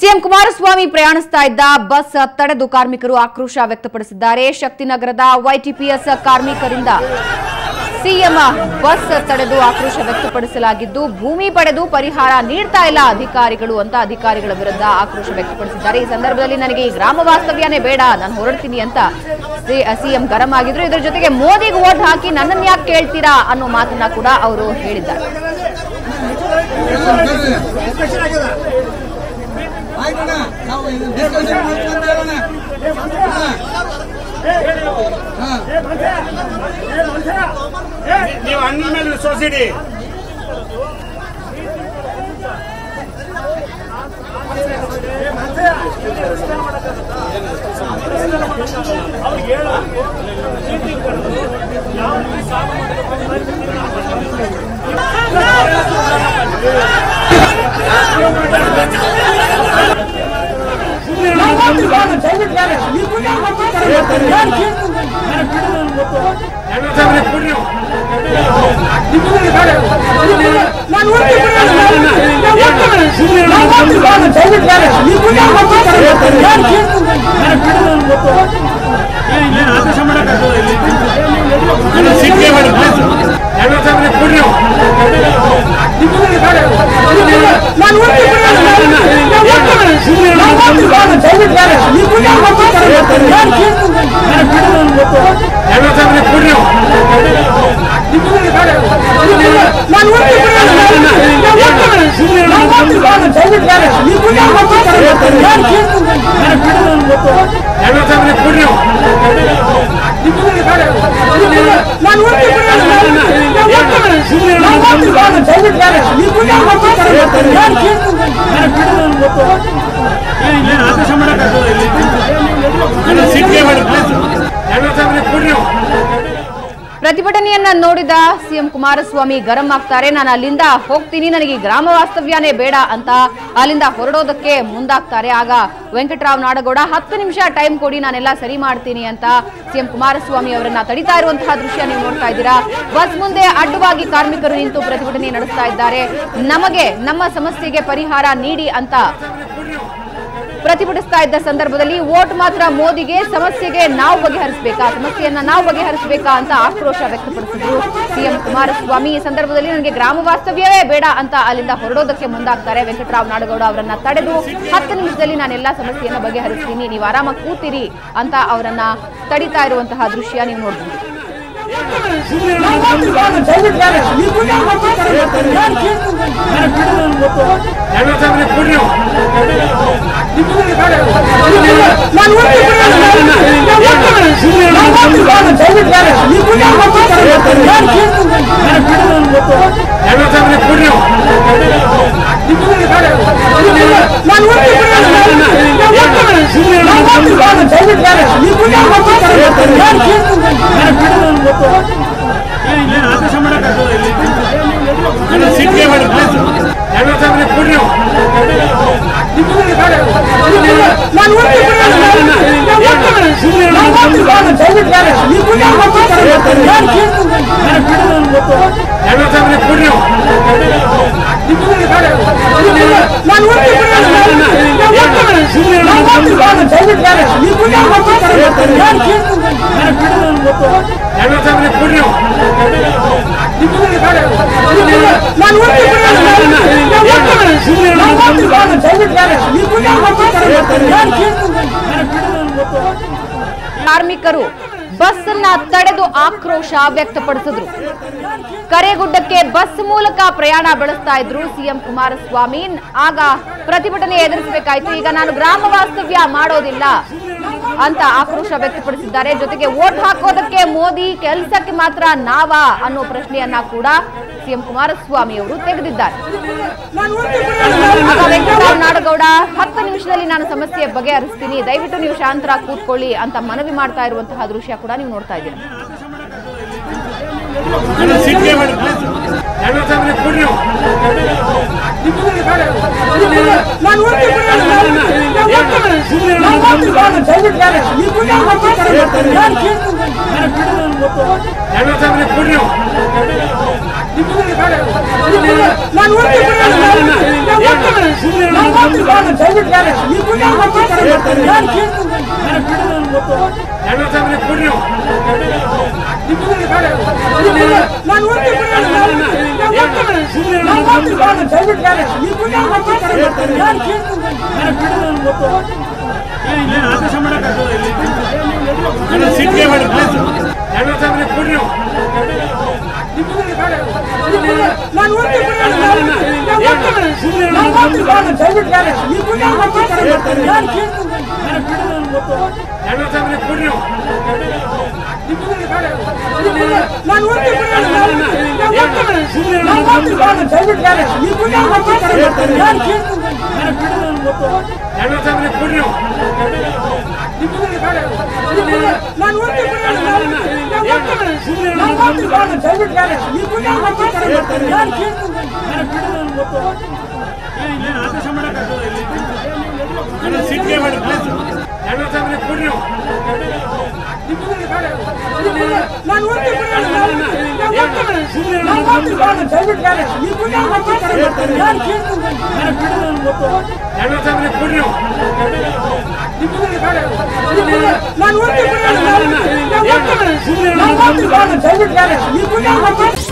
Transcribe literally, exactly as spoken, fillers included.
CM Kumaraswamy ಪ್ರಯಾಣಿಸ್ತಾ ಇದ್ದ bus ತಡೆದು ಕಾರ್ಮಿಕರು ಆಕ್ರೋಶ ವ್ಯಕ್ತಪಡಿಸಿದ್ದಾರೆ. ಶಕ್ತಿನಗರದ ವೈಟಿಪಿಎಸ್ ಕಾರ್ಮಿಕರಿಂದ ಸಿಎಂ ಬಸ್ ತಡೆದು ಆಕ್ರೋಶ ವ್ಯಕ್ತಪಡಿಸಲಾಗಿದ್ದು, ಭೂಮಿ ಪಡೆದು ಪರಿಹಾರ ನೀಡ್ತಾ ಇಲ್ಲ ಅಧಿಕಾರಿಗಳು ಅಂತ ಅಧಿಕಾರಿಗಳ ವಿರುದ್ಧ ಆಕ್ರೋಶ ವ್ಯಕ್ತಪಡಿಸಿದ್ದಾರೆ. ಈ ಸಂದರ್ಭದಲ್ಲಿ ನನಗೆ ಈ ಗ್ರಾಮ ವಾಸ್ತವ್ಯನೇ ಬೇಡ, ನಾನು ಹೊರಡ್ತೀನಿ ಅಂತ ಸಿಎಂ ಗರಂ ಆಗಿದ್ರು. ಇದರ ಜೊತೆಗೆ ಮೋದಿಗೆ ವೋಟ್ ಹಾಕಿ ನನ್ನನ್ನು ಯಾಕೆ ಕೇಳ್ತೀರಾ ಅನ್ನೋ ಮಾತನ್ನ ಕೂಡ ಅವರು ಹೇಳಿದ್ದಾರೆ. ನೀವು ಅಣ್ಣ ಮೇಲೆ ವಿಶ್ವಾಸಿಡಿ. ಪ್ರತಿಭಟನೆಯನ್ನ ನೋಡಿದ ಸಿಎಂ ಕುಮಾರಸ್ವಾಮಿ ಗರಂ ಆಗ್ತಾರೆ. ನಾನು ಅಲ್ಲಿಂದ ಹೋಗ್ತೀನಿ, ನನಗೆ ಗ್ರಾಮ ವಾಸ್ತವ್ಯನೇ ಬೇಡ ಅಂತ ಅಲ್ಲಿಂದ ಹೊರಡೋದಕ್ಕೆ ಮುಂದಾಗ್ತಾರೆ. ಆಗ ವೆಂಕಟರಾವ್ ನಾಡಗೌಡ ಹತ್ತು ನಿಮಿಷ ಟೈಮ್ ಕೊಡಿ, ನಾನೆಲ್ಲ ಸರಿ ಮಾಡ್ತೀನಿ ಅಂತ ಸಿಎಂ ಕುಮಾರಸ್ವಾಮಿ ಅವರನ್ನ ತಡಿತಾ ಇರುವಂತಹ ದೃಶ್ಯ ನೀವು ನೋಡ್ತಾ ಇದ್ದೀರಾ. ಬಸ್ ಮುಂದೆ ಅಡ್ಡವಾಗಿ ಕಾರ್ಮಿಕರು ನಿಂತು ಪ್ರತಿಭಟನೆ ನಡೆಸ್ತಾ ಇದ್ದಾರೆ. ನಮಗೆ ನಮ್ಮ ಸಮಸ್ಯೆಗೆ ಪರಿಹಾರ ನೀಡಿ ಅಂತ ಪ್ರತಿಭಟಿಸ್ತಾ ಇದ್ದ ಸಂದರ್ಭದಲ್ಲಿ ವೋಟ್ ಮಾತ್ರ ಮೋದಿಗೆ, ಸಮಸ್ಯೆಗೆ ನಾವು ಬಗೆಹರಿಸಬೇಕಾ, ಸಮಸ್ಯೆಯನ್ನ ನಾವು ಬಗೆಹರಿಸಬೇಕಾ ಅಂತ ಆಕ್ರೋಶ ವ್ಯಕ್ತಪಡಿಸಿದ್ರು ಸಿಎಂ ಕುಮಾರಸ್ವಾಮಿ. ಈ ಸಂದರ್ಭದಲ್ಲಿ ನನಗೆ ಗ್ರಾಮ ವಾಸ್ತವ್ಯವೇ ಬೇಡ ಅಂತ ಅಲ್ಲಿಂದ ಹೊರಡೋದಕ್ಕೆ ಮುಂದಾಗ್ತಾರೆ. ವೆಂಕಟರಾವ್ ನಾಡಗೌಡ ಅವರನ್ನ ತಡೆದು ಹತ್ತು ನಿಮಿಷದಲ್ಲಿ ನಾನೆಲ್ಲ ಸಮಸ್ಯೆಯನ್ನ ಬಗೆಹರಿಸ್ತೀನಿ, ನೀವು ಆರಾಮಾಗಿ ಕೂತಿರಿ ಅಂತ ಅವರನ್ನ ತಡಿತಾ ಇರುವಂತಹ ದೃಶ್ಯ ನೀವು ನೋಡ್ಬೋದು. ಕಾರ್ಮಿಕರು ಬಸ್ ಅನ್ನ ತಡೆದು ಆಕ್ರೋಶ ವ್ಯಕ್ತಪಡಿಸಿದ್ರು. ಕರೇಗುಡ್ಡಕ್ಕೆ ಬಸ್ ಮೂಲಕ ಪ್ರಯಾಣ ಬೆಳೆಸ್ತಾ ಇದ್ರು ಸಿಎಂ ಕುಮಾರಸ್ವಾಮಿ. ಆಗ ಪ್ರತಿಭಟನೆ ಎದುರಿಸಬೇಕಾಯ್ತು. ಈಗ ನಾನು ಗ್ರಾಮ ವಾಸ್ತವ್ಯ ಮಾಡೋದಿಲ್ಲ ಅಂತ ಆಕ್ರೋಶ ವ್ಯಕ್ತಪಡಿಸಿದ್ದಾರೆ. ಜೊತೆಗೆ ವೋಟ್ ಹಾಕೋದಕ್ಕೆ ಮೋದಿ, ಕೆಲಸಕ್ಕೆ ಮಾತ್ರ ನಾವಾ ಅನ್ನೋ ಪ್ರಶ್ನೆಯನ್ನ ಕೂಡ ಸಿಎಂ ಕುಮಾರಸ್ವಾಮಿ ಅವರು ತೆಗೆದಿದ್ದಾರೆ. ಆಗ ವೆಂಕಟರಾವ್ ನಾಡಗೌಡ ಹತ್ತು ನಿಮಿಷದಲ್ಲಿ ನಾನು ಸಮಸ್ಯೆ ಬಗೆಹರಿಸ್ತೀನಿ, ದಯವಿಟ್ಟು ನೀವು ಶಾಂತರಾಗಿ ಕೂತ್ಕೊಳ್ಳಿ ಅಂತ ಮನವಿ ಮಾಡ್ತಾ ಇರುವಂತಹ ದೃಶ್ಯ ಕೂಡ ನೀವು ನೋಡ್ತಾ ಇದ್ದೀರಾ. ನಾನು ನಾನು